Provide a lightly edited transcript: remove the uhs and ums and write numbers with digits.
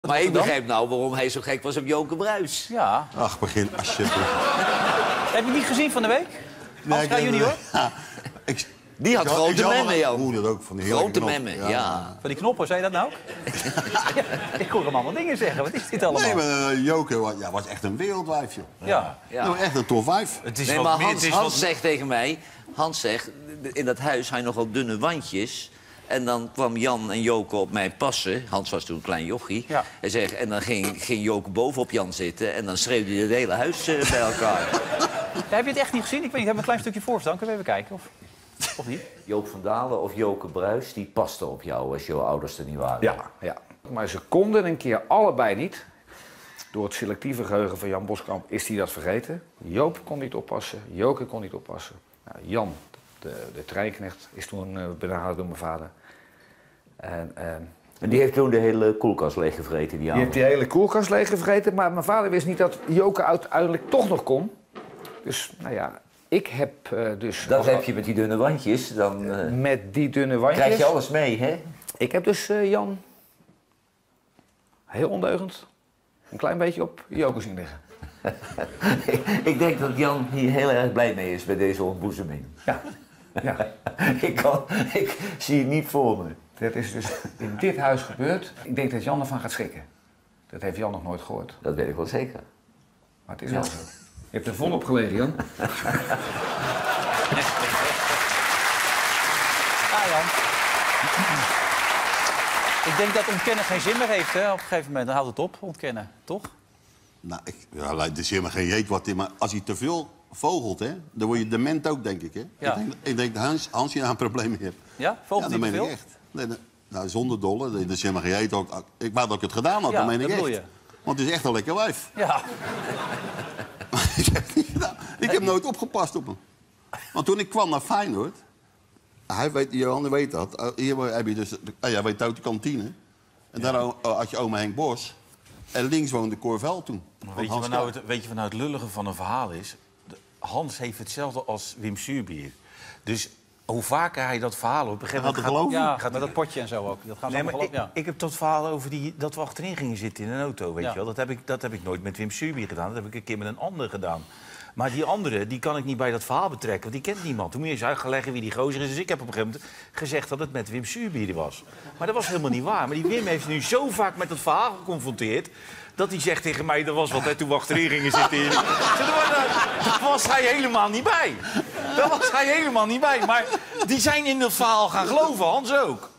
Maar ik begrijp nou waarom hij zo gek was op Joke Bruis. Ja. Ach, begin alsjeblieft. Heb je die gezien van de week? Oscar junior? Ja, Die had grote memmen, Jan. Hoe dat ook, van die Grote knop. memmen, ja. Van die knoppen, zei je dat nou? Ja, ik hoor hem allemaal dingen zeggen. Wat is dit allemaal? Nee, maar Joke was echt een wereldwijf, joh. Ja. Ja. Nou, echt een top 5. Het is Nee, wat maar meer- het is Hans wat- zegt tegen mij... Hans zegt, in dat huis had je nogal dunne wandjes... En dan kwam Jan en Joke op mij passen. Hans was toen een klein jochie. Ja. Hij zegt, en dan ging Joke bovenop Jan zitten... en dan schreeuwde hij het hele huis bij elkaar. Ja, heb je het echt niet gezien? Ik weet niet, ik heb een klein stukje voorstaan. Kunnen we even kijken? Of niet? Joop van Dalen of Joke Bruis, die paste op jou als jouw ouders er niet waren. Ja, ja. Maar ze konden een keer allebei niet. Door het selectieve geheugen van Jan Boskamp is hij dat vergeten. Joop kon niet oppassen, Joke kon niet oppassen. Nou, Jan, de treinknecht, is toen benaderd door mijn vader. En die heeft toen de hele koelkast leeggevreten, die Die heeft die hele koelkast leeggevreten, maar mijn vader wist niet dat Joke uiteindelijk toch nog kon. Dus, nou ja, ik heb dus... Dat heb je met die dunne wandjes, dan Met die dunne wandjes... krijg je alles mee, hè? Ik heb dus Jan, heel ondeugend, een klein beetje op Joke zien liggen. Ik denk dat Jan hier heel erg blij mee is bij deze ontboezeming. Ja, ja. Ik zie het niet voor me. Dat is dus in dit huis gebeurd. Ik denk dat Jan ervan gaat schrikken. Dat heeft Jan nog nooit gehoord. Dat weet ik wel zeker. Maar het is wel zo. Je hebt er volop gelegen, Jan. Ah, Jan. Ik denk dat ontkennen geen zin meer heeft, hè? Op een gegeven moment. Dan houdt het op, ontkennen. Toch? Nou, het is helemaal geen jeet wat in, maar als hij te veel vogelt, hè, dan word je dement ook, denk ik. Hè? Ja. Ik denk dat Hans hier een probleem mee heeft. Ja? Vogelt Ja, dat hij te meen veel? ik echt. Nee, nou, zonder dolle, dat is helemaal geen jeet. Ik wou dat ik het gedaan had, Ja, dat meen ik dat echt. bedoel je. Want het is echt een lekker wijf. Ja. Ik heb het niet gedaan. Ik heb nooit opgepast op hem. Want toen ik kwam naar Feyenoord... Johan weet dat. Hier heb je dus... Jij weet ook de kantine. En daar had je oma Henk Bos. En links woonde Corvel toen. Weet je, wat nou het lullige van een verhaal is? Hans heeft hetzelfde als Wim Suurbier. Dus hoe vaker hij dat verhaal op een gegeven moment geloven? Ja, met dat potje en zo ook. Dat gaan ze Nee, maar allemaal geloven. Ja. ik heb dat verhaal over dat we achterin gingen zitten in een auto, weet Ja. je wel. Dat heb ik nooit met Wim Suurbier gedaan. Dat heb ik een keer met een ander gedaan. Maar die andere, die kan ik niet bij dat verhaal betrekken, want die kent niemand. Toen moet je eens uitleggen wie die gozer is. Dus ik heb op een gegeven moment gezegd dat het met Wim Suurbier was. Maar dat was helemaal niet waar. Maar die Wim heeft nu zo vaak met dat verhaal geconfronteerd... dat hij zegt tegen mij, er was wat, hè, toen we achterin gingen zitten. Daar was hij helemaal niet bij. Daar was hij helemaal niet bij. Maar die zijn in dat verhaal gaan geloven, Hans ook.